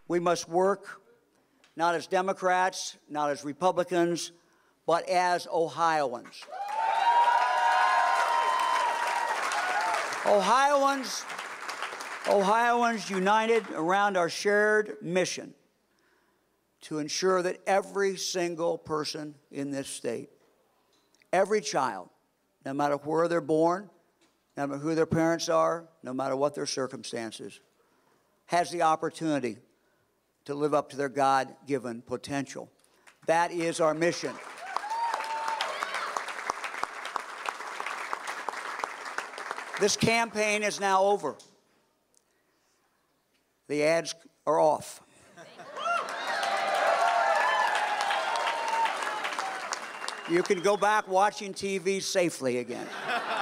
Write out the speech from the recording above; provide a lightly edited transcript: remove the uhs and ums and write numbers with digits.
We must work not as Democrats, not as Republicans, but as Ohioans. Ohioans united around our shared mission to ensure that every single person in this state, every child, no matter where they're born, no matter who their parents are, no matter what their circumstances, has the opportunity to live up to their God-given potential. That is our mission. This campaign is now over. The ads are off. You can go back watching TV safely again.